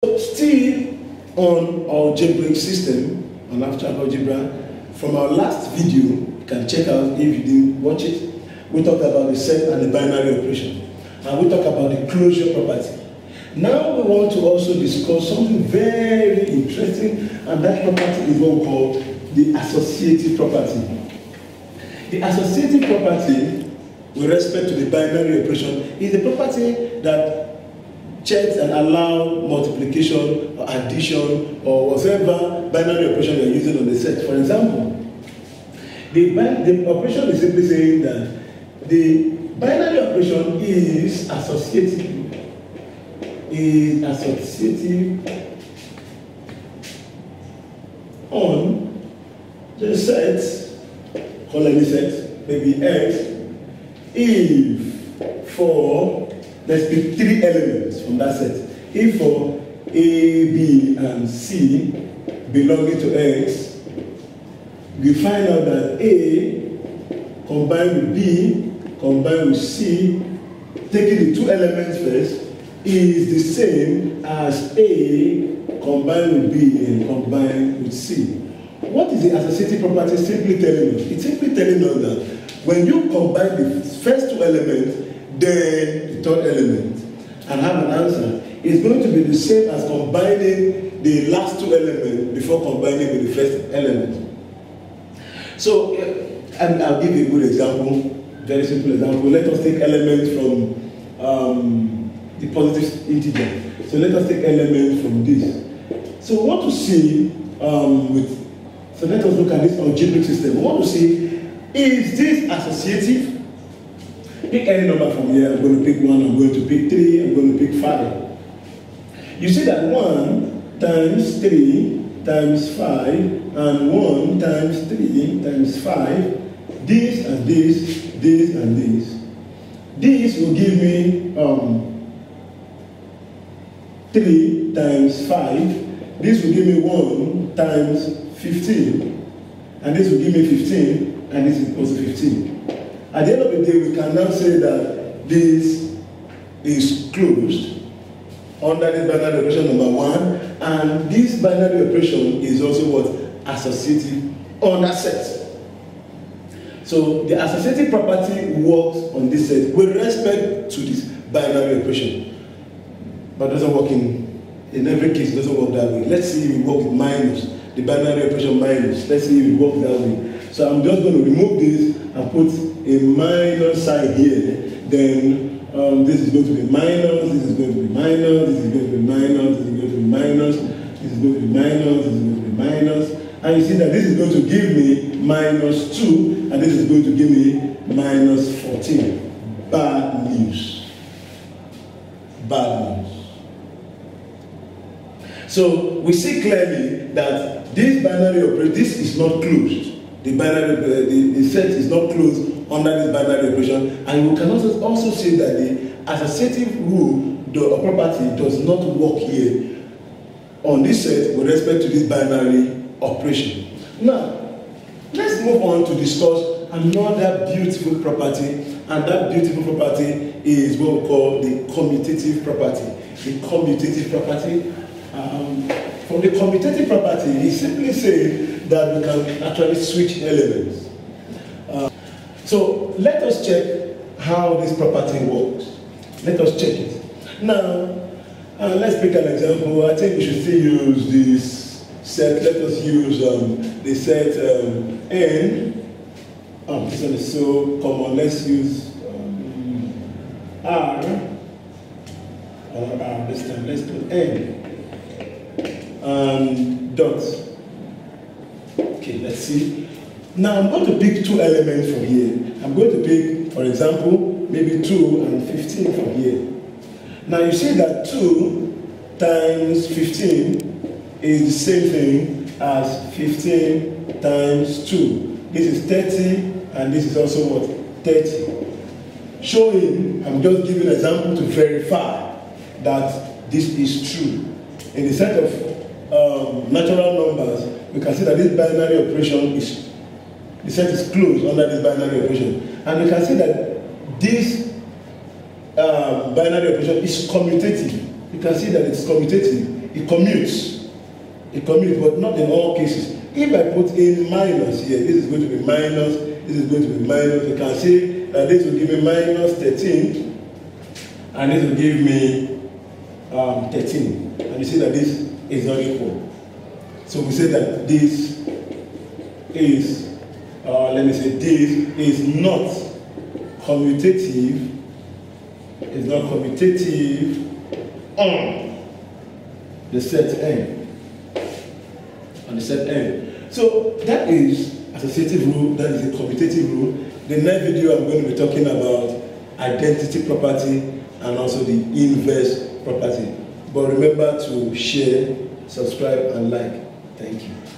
Still on our algebraic system, on abstract algebra, from our last video, you can check out if you didn't watch it. We talked about the set and the binary operation, and we talked about the closure property. Now we want to also discuss something very interesting, and that property is what we call the associative property. The associative property with respect to the binary operation is a property that checks and allows multiplication or addition or whatever binary operation you're using on the set. For example, the operation is simply saying that the binary operation is associative on the set, call any set, maybe X, if for, let's pick 3 elements from that set. If for A, B, and C belonging to X, we find out that A combined with B combined with C, taking the 2 elements first, is the same as A combined with B and combined with C. What is the associative property simply telling us? It's simply telling us that when you combine the first 2 elements, then the 3rd element, and have an answer, it's going to be the same as combining the last 2 elements before combining with the first element. So, I'll give you a good example, very simple example. Let us take elements from the positive integer. So let us take elements from this. So we want to see, so let us look at this algebraic system. We want to see, is this associative? Pick any number from here. I'm going to pick 1, I'm going to pick 3, I'm going to pick 5. You see that 1 times 3 times 5 and 1 times 3 times 5, this and this, this and this. This will give me 3 times 5. This will give me 1 times 15. And this will give me 15, and this is also 15. At the end of the day, we can now say that this is closed under this binary operation number 1, and this binary operation is also what? Associative on that set. So the associative property works on this set with respect to this binary operation, but doesn't work in every case. It doesn't work that way. Let's see if it works with minus, the binary operation minus. Let's see if it works that way. So I'm just going to remove this and put a minus sign here. Then this is going to be minus, this is going to be minus, this is going to be minus, this is going to be minus, this is going to be minus, this is going to be minus. And you see that this is going to give me minus 2, and this is going to give me minus 14. Bad news. Bad news. So we see clearly that this binary operation, this is not closed. The set is not closed under this binary operation, and we can also say that the associative rule, the property, does not work here on this set with respect to this binary operation. Now, let's move on to discuss another beautiful property, and that beautiful property is what we call the commutative property. The commutative property. From the commutative property, he simply says that we can actually switch elements. So let us check how this property works. Let us check it. Now, let's pick an example. I think we should still use this set. Let us use the set N. This one is so common. Let's use R. Or R this time. Let's put N. Dot. Okay, let's see. Now I'm going to pick 2 elements from here. I'm going to pick, for example, maybe 2 and 15 from here. Now you see that 2 times 15 is the same thing as 15 times 2. This is 30, and this is also what? 30. Showing, I'm just giving an example to verify that this is true. In the set of natural numbers, we can see that this binary operation is, the set is closed under this binary operation. And we can see that this binary operation is commutative. You can see that it's commutative. it commutes. It commutes, but not in all cases. If I put in minus here, this is going to be minus, this is going to be minus, you can see that this will give me minus 13, and this will give me 13. And you see that this is not equal. So we say that this is, let me say, this is not commutative. It's not commutative on the set N. On the set N. So that is associative rule, that is a commutative rule. The next video I'm going to be talking about identity property and also the inverse property. But remember to share, subscribe, and like. Thank you.